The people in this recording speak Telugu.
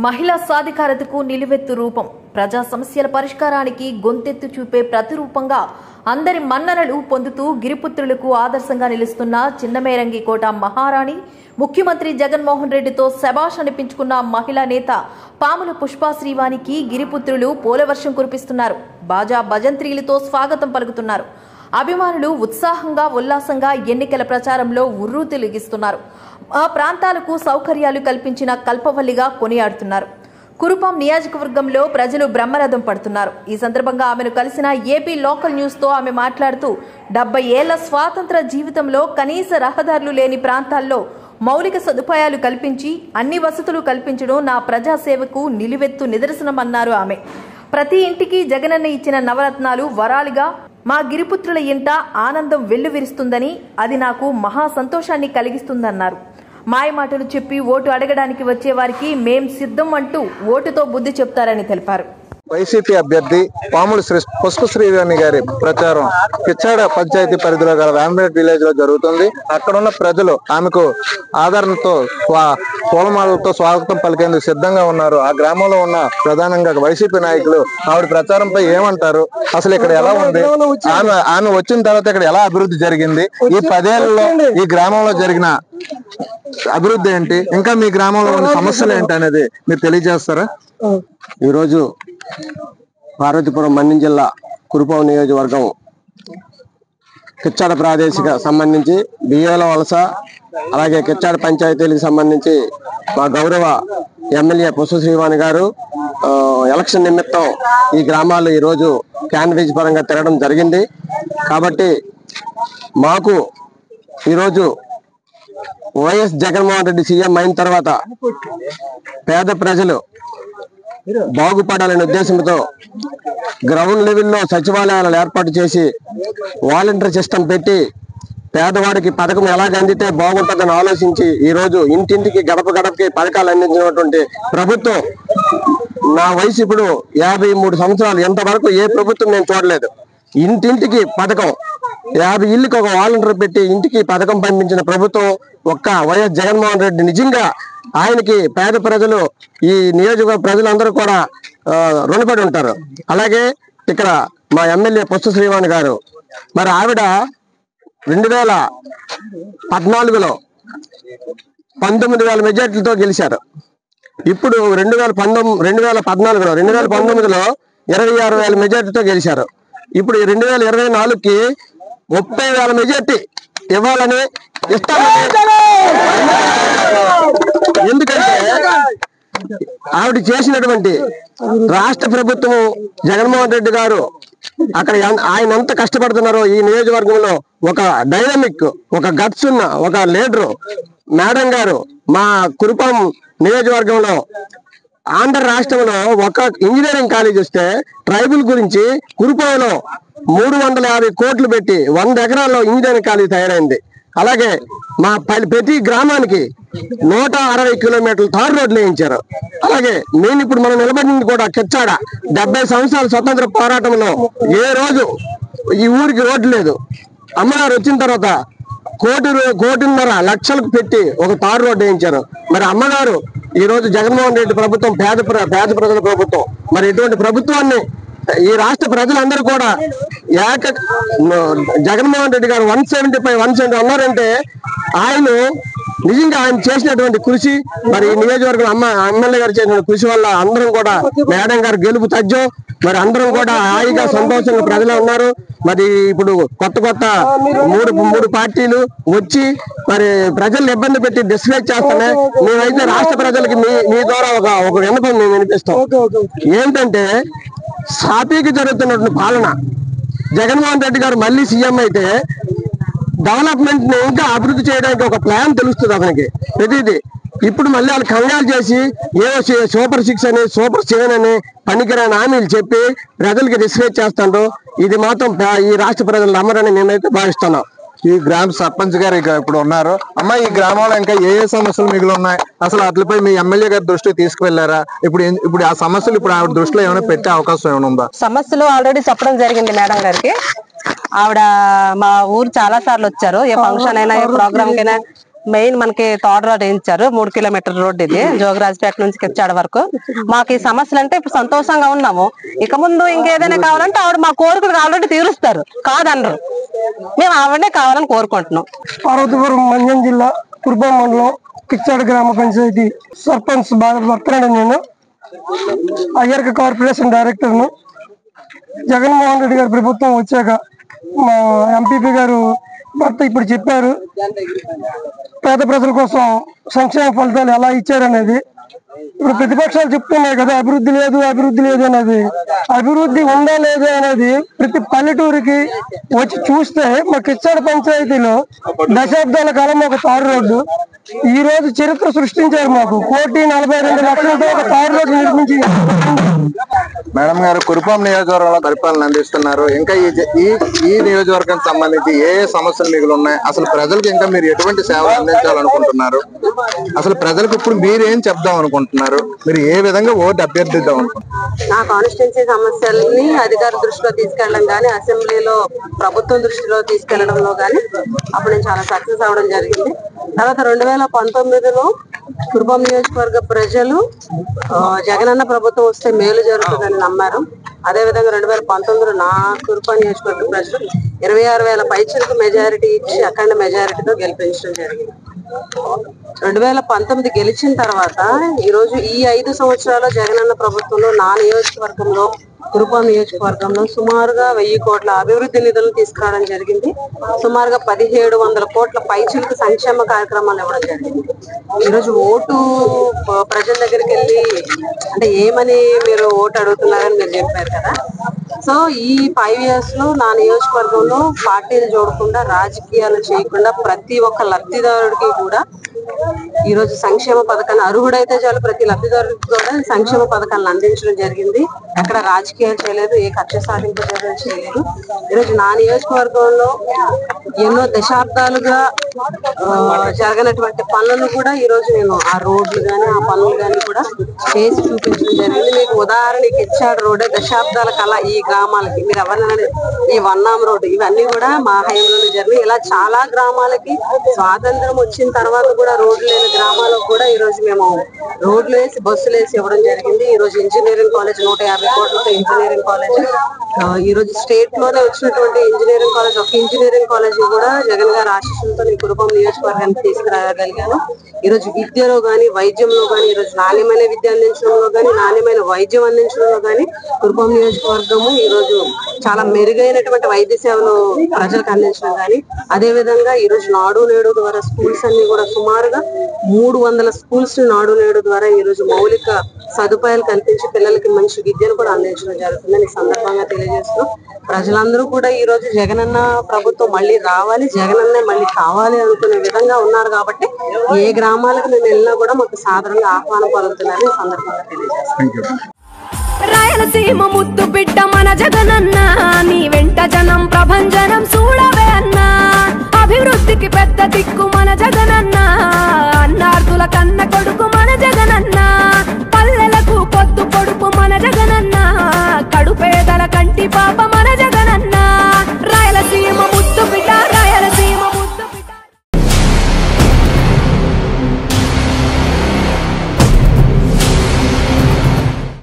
మహిళా సాధికారతకు నిలువెత్తు రూపం, ప్రజా సమస్యల పరిష్కారానికి గొంతెత్తు చూపే ప్రతిరూపంగా అందరి మన్ననలు పొందుతూ గిరిపుత్రులకు ఆదర్శంగా నిలుస్తున్న చిన్నమేరంగికోట మహారాణి, ముఖ్యమంత్రి జగన్మోహన్ రెడ్డితో శభాష్ అనిపించుకున్న మహిళా నేత పాముల పుష్ప శ్రీవాణికి గిరిపుత్రులు పూలవర్షం కురిపిస్తున్నారు. బాజా భజంత్రీలతో స్వాగతం పలుకుతున్నారు. అభిమానులు ఉత్సాహంగా ఉల్లాసంగా ఎన్నికల ప్రచారంలో ఉర్రూతెలిగిస్తున్నారు. ఆ ప్రాంతాలకు సౌకర్యాలు కల్పించిన కల్పవల్లిగా కొనియాడుతున్నారు. కురుపాం నియోజకవర్గంలో ప్రజలు బ్రహ్మరథం పడుతున్నారు. ఈ సందర్భంగా ఆమెను కలిసిన ఏపీ లోకల్ న్యూస్ తో ఆమె మాట్లాడుతూ 70 ఏళ్ల స్వాతంత్ర జీవితంలో కనీస రహదారులు లేని ప్రాంతాల్లో మౌలిక సదుపాయాలు కల్పించి అన్ని వసతులు కల్పించడం నా ప్రజాసేవకు నిలువెత్తు నిదర్శనమన్నారు ఆమె. ప్రతి ఇంటికి జగనన్న ఇచ్చిన నవరత్నాలు వరాలుగా మా గిరిపుత్రుల ఇంట ఆనందం వెల్లువిరుస్తుందని, అది నాకు మహా సంతోషాన్ని కలిగిస్తుందన్నారు. మాయమాటలు చెప్పి ఓటు అడగడానికి వచ్చే వారికి మేం సిద్ధం అంటూ ఓటుతో బుద్ధి చెప్తారని తెలిపారు. వైసీపీ అభ్యర్థి పాముల పుష్ప శ్రీవాణి గారి ప్రచారం కిచ్చాడ పంచాయతీ పరిధిలో గల రాంపేట విలేజ్ లో జరుగుతుంది. అక్కడున్న ప్రజలు ఆమెకు ఆదరణతో పూలమాలతో స్వాగతం పలికేందుకు సిద్ధంగా ఉన్నారు. ఆ గ్రామంలో ఉన్న ప్రధానంగా వైసీపీ నాయకులు ఆవిడ ప్రచారంపై ఏమంటారు, అసలు ఇక్కడ ఎలా ఉంది, ఆమె వచ్చిన తర్వాత ఇక్కడ ఎలా అభివృద్ధి జరిగింది, ఈ 10 ఏళ్లలో ఈ గ్రామంలో జరిగిన అభివృద్ధి ఏంటి, ఇంకా మీ గ్రామంలో ఉన్న సమస్యలు ఏంటి అనేది మీరు తెలియజేస్తారా? ఈరోజు పార్వతీపురం మన్యం జిల్లా కురుపాం నియోజకవర్గం కిచ్చాడ ప్రాదేశిక సంబంధించి బియ్యాల వలస, అలాగే కిచ్చాడ పంచాయతీలకు సంబంధించి మా గౌరవ ఎమ్మెల్యే పుష్ప శ్రీవాణి గారు ఎలక్షన్ నిమిత్తం ఈ గ్రామాల్లో ఈరోజు క్యాన్వేజ్ పరంగా తిరగడం జరిగింది. కాబట్టి మాకు ఈరోజు వైఎస్ జగన్మోహన్ రెడ్డి సీఎం అయిన తర్వాత పేద ప్రజలు బాగుపడాలనే ఉద్దేశంతో గ్రౌండ్ లెవెల్లో సచివాలయాలు ఏర్పాటు చేసి వాలంటీర్ సిస్టమ్ పెట్టి పేదవాడికి పథకం ఎలాగ అందితే బాగుంటుందని ఆలోచించి ఈరోజు ఇంటింటికి గడప గడపకి పథకాలు అందించినటువంటి ప్రభుత్వం. నా వయసు ఇప్పుడు 53 సంవత్సరాలు, ఎంతవరకు ఏ ప్రభుత్వం నేను చూడలేదు. ఇంటింటికి పథకం, 50 ఇళ్ళకి ఒక వాలంటీర్ పెట్టి ఇంటికి పథకం పంపించిన ప్రభుత్వం ఒక్క వైఎస్ జగన్మోహన్ రెడ్డి. నిజంగా ఆయనకి పేద ప్రజలు, ఈ నియోజకవర్గ ప్రజలందరూ కూడా రుణపడి ఉంటారు. అలాగే ఇక్కడ మా ఎమ్మెల్యే పుష్ప శ్రీవాణి గారు, మరి ఆవిడ 2014లో 19,000 మెజార్టీలతో గెలిచారు. ఇప్పుడు 2014లో 26,000 మెజార్టీతో గెలిచారు. ఇప్పుడు 2024కి 30,000 మెజార్టీ ఇవ్వాలని ఎందుకంటే ఆవిడ చేసినటువంటి రాష్ట్ర ప్రభుత్వం, జగన్మోహన్ రెడ్డి గారు అక్కడ ఆయన ఎంత కష్టపడుతున్నారో ఈ నియోజకవర్గంలో ఒక డైనమిక్, ఒక గట్స్ ఉన్న ఒక లీడరు మేడం గారు మా కురుపాం నియోజకవర్గంలో, ఆంధ్ర రాష్ట్రంలో ఒక ఇంజనీరింగ్ కాలేజ్ వస్తే ట్రైబల్ గురించి కురుపాంలో 350 కోట్లు పెట్టి 100 ఎకరాల్లో ఇంజనీరింగ్ కాలేజ్ తయారైంది. అలాగే మా ప్రతి గ్రామానికి 160 కిలోమీటర్లు తారు రోడ్లు వేయించారు. అలాగే నేను ఇప్పుడు మనం నిలబడింది కూడా కిచ్చాడ 70 సంవత్సరాల స్వతంత్ర పోరాటంలో ఏ రోజు ఈ ఊరికి రోడ్డు లేదు. అమ్మగారు వచ్చిన తర్వాత 1.5 లక్షలకు పెట్టి ఒక తారు రోడ్డు వేయించారు. మరి అమ్మగారు ఈ రోజు జగన్మోహన్ రెడ్డి ప్రభుత్వం పేద ప్రజల ప్రభుత్వం. మరి ఇటువంటి ప్రభుత్వాన్ని ఈ రాష్ట్ర ప్రజలందరూ కూడా జగన్మోహన్ రెడ్డి గారు 175 అన్నారంటే ఆయన నిజంగా ఆయన చేసినటువంటి కృషి, మరి ఈ నియోజకవర్గం ఎమ్మెల్యే గారు చేసిన కృషి వల్ల అందరం కూడా మేడం గారు గెలుపు తథ్యం. మరి అందరం కూడా హాయిగా సంతోషంగా ప్రజలు ఉన్నారు. మరి ఇప్పుడు కొత్త మూడు పార్టీలు వచ్చి మరి ప్రజల్ని ఇబ్బంది పెట్టి డిస్కరేజ్ చేస్తానే. మేమైతే రాష్ట్ర ప్రజలకి మీ ద్వారా ఒక విన్నపం మేము వినిపిస్తాం. ఏంటంటే సాపీకి జరుగుతున్నటువంటి పాలన, జగన్మోహన్ రెడ్డి గారు మళ్ళీ సీఎం అయితే డెవలప్మెంట్ ని ఇంకా అభివృద్ధి చేయడానికి ఒక ప్లాన్ తెలుస్తుంది అతనికి ప్రతిదీ. ఇప్పుడు మళ్ళీ వాళ్ళు కంగారు చేసి ఏవో సూపర్ 6 అని సూపర్ 7 అని పనికిరాని హామీలు చెప్పి ప్రజలకి డిస్కరేజ్ చేస్తాడు. ఇది మాత్రం ఈ రాష్ట్ర ప్రజలు నమ్మరని మేమైతే భావిస్తున్నాం. ఈ గ్రామ సర్పంచ్ గారు ఇప్పుడు ఉన్నారు. అమ్మ, ఈ గ్రామంలో ఇంకా ఏ సమస్యలు మిగిలి ఉన్నాయి, అసలు వాటిపై మీ ఎమ్మెల్యే గారి దృష్టికి తీసుకువెళ్లారా? ఇప్పుడు ఆ సమస్యలు ఇప్పుడు ఆవిడ దృష్టిలో ఏమైనా పెట్టే అవకాశం ఏమైనా ఉందా? సమస్యలు ఆల్రెడీ చెప్పడం జరిగింది మేడం గారికి. ఆవిడ మా ఊరు చాలా సార్లు వచ్చారు. ఏ ఫంక్షన్ అయినా, ఏ ప్రోగ్రామ్ కైనా మెయిన్ మనకి తాడు రోడ్ వేయించారు. 3 కిలోమీటర్ రోడ్ ఇది, జోగరాజపేట నుంచి కిచ్చాడ వరకు. మాకు ఈ సమస్యలు అంటే ఇప్పుడు సంతోషంగా ఉన్నాము. ఇక ముందు ఇంకేదైనా కావాలంటే ఆవిడ మా కోరికలు ఆల్రెడీ తీరుస్తారు, కాదనరు. మేము ఆవిడనే కావాలని కోరుకుంటున్నాం. పార్వతీపురం మంజం జిల్లా కుర్బం మండలం కిచ్చాడ గ్రామ పంచాయతీ సర్పంచ్ భర్తనండి. నేను అయ్యర్క కార్పొరేషన్ డైరెక్టర్ను. జగన్మోహన్ రెడ్డి గారి ప్రభుత్వం వచ్చాక మా ఎంపీపీ గారు భర్త ఇప్పుడు చెప్పారు పేద ప్రజల కోసం సంక్షేమ ఫలితాలు ఎలా ఇచ్చారనేది. ఇప్పుడు ప్రతిపక్షాలు చెప్తున్నాయి కదా అభివృద్ధి లేదు అభివృద్ధి లేదు అనేది. అభివృద్ధి ఉందా లేదా అనేది ప్రతి పల్లెటూరికి వచ్చి చూస్తే మా కిచ్చాడ పంచాయతీలో దశాబ్దాల కాలం ఒక తారు రోడ్డు ఈ రోజు చరిత్ర సృష్టించారు. మాకు 1,42,00,000 ఒక తారు రోడ్డు నిర్మించి. మేడం గారు కురుపాం నియోజకవర్గంలో పరిపాలన అందిస్తున్నారు. ఇంకా ఈ నియోజకవర్గానికి సంబంధించి ఏ సమస్యలు మిగిలి ఉన్నాయి? అసలు ప్రజలకు ఇంకా మీరు ఎటువంటి సేవలు అందించాలనుకుంటున్నారు? అసలు ప్రజలకు ఇప్పుడు మీరు ఏం చెప్దాం అనుకుంటున్నారు? మీరు ఏ విధంగా ఓటు అభ్యర్థిద్దాం అనుకుంటున్నారు? నా కాన్స్టిట్యున్సీ సమస్యల్ని అధికార దృష్టిలో తీసుకెళ్ళడం కానీ, అసెంబ్లీలో ప్రభుత్వం దృష్టిలో తీసుకెళ్లడంలో కానీ అప్పుడు నేను చాలా సక్సెస్ అవ్వడం జరిగింది. తర్వాత 2019లో కురుపాం నియోజకవర్గ ప్రజలు జగనన్న ప్రభుత్వం వస్తే మేలు జరుగుతుందని నమ్మారు. అదేవిధంగా 2019లో నా కురుపాం నియోజకవర్గ ప్రజలు 26,000 పైచలకు మెజారిటీ ఇచ్చి అఖండ మెజారిటీతో గెలిపించడం జరిగింది. 2019 గెలిచిన తర్వాత ఈ రోజు ఈ 5 సంవత్సరాల జగనన్న ప్రభుత్వంలో నా నియోజకవర్గంలో కురుపాం నియోజకవర్గంలో సుమారుగా 1,000 కోట్ల అభివృద్ధి నిధులను తీసుకురావడం జరిగింది. సుమారుగా 1,700 కోట్ల పైచిలకు సంక్షేమ కార్యక్రమాలు ఇవ్వడం జరిగింది. ఈరోజు ఓటు ప్రజల దగ్గరికి వెళ్ళి అంటే ఏమని మీరు ఓటు అడుగుతున్నారని మీరు చెప్పారు కదా. సో ఈ 5 years లో నా నియోజకవర్గంలో పార్టీలు చూడకుండా రాజకీయాలు చేయకుండా ప్రతి ఒక్క లబ్ధిదారుడికి కూడా ఈ రోజు సంక్షేమ పథకాన్ని అర్హుడైతే చాలు ప్రతి లబ్ధిదారుడికి కూడా సంక్షేమ పథకాలను అందించడం జరిగింది. ఎక్కడ రాజకీయాలు చేయలేదు, ఏ కక్ష సాధింపు చర్యలు చేయలేదు. ఈరోజు నా నియోజకవర్గంలో ఎన్నో దశాబ్దాలుగా జరగనటువంటి పనులను కూడా ఈ రోజు నేను ఆ రోడ్లు కానీ ఆ పనులు కానీ కూడా చేసి చూపించడం జరిగింది. మీకు ఉదాహరణకి కిచ్చాడ రోడ్డే దశాబ్దాల కళ ఈ గ్రామాలకి. మీరు ఎవరైనా ఈ వన్నాం రోడ్డు ఇవన్నీ కూడా మా హయాంలోనే జరిగినాయి. ఇలా చాలా గ్రామాలకి స్వాతంత్రం వచ్చిన తర్వాత కూడా రోడ్లు లేని గ్రామాలకు కూడా ఈ రోజు మేము రోడ్లు వేసి బస్సులు వేసి ఇవ్వడం జరిగింది. ఈ రోజు ఇంజనీరింగ్ కాలేజ్ 150 కోట్లతో ఇంజనీరింగ్ కాలేజ్ ఈ రోజు స్టేట్ లోనే వచ్చినటువంటి ఇంజనీరింగ్ కాలేజ్ ఒక ఇంజనీరింగ్ కాలేజ్ కూడా జగన్ గారి ఆశీస్సులతో నేను కురుపాం నియోజకవర్గానికి తీసుకురాగలిగాను. ఈ రోజు విద్యలో గానీ వైద్యంలో గానీ ఈ రోజు నాణ్యమైన విద్య అందించడంలో గానీ నాణ్యమైన వైద్యం అందించడంలో గానీ కురుపాం నియోజకవర్గము ఈ రోజు చాలా మెరుగైనటువంటి వైద్య సేవలు ప్రజలకు అందించడం కానీ అదే విధంగా ఈ రోజు నాడు నేడు ద్వారా స్కూల్స్ అన్ని కూడా సుమారుగా 300 స్కూల్స్ నాడు నేడు ద్వారా ఈ రోజు మౌలిక సదుపాయాలు కల్పించి పిల్లలకి మంచి విద్యను కూడా అందించడం జరుగుతుందని ఈ సందర్భంగా తెలియజేస్తూ ప్రజలందరూ కూడా ఈ రోజు జగనన్న ప్రభుత్వం మళ్ళీ రావాలి, జగనన్నే మళ్ళీ కావాలి అనుకునే విధంగా ఉన్నారు. కాబట్టి ఏ గ్రామాలకు మేము వెళ్ళినా కూడా మాకు సాధారణంగా ఆహ్వానం పలుకుతున్నారని ఈ సందర్భంగా తెలియజేస్తాం. రాయలసీమ ముద్దు బిడ్డ మన జగనన్న, నీ వెంట జనం ప్రభంజనం చూడవే అన్నా.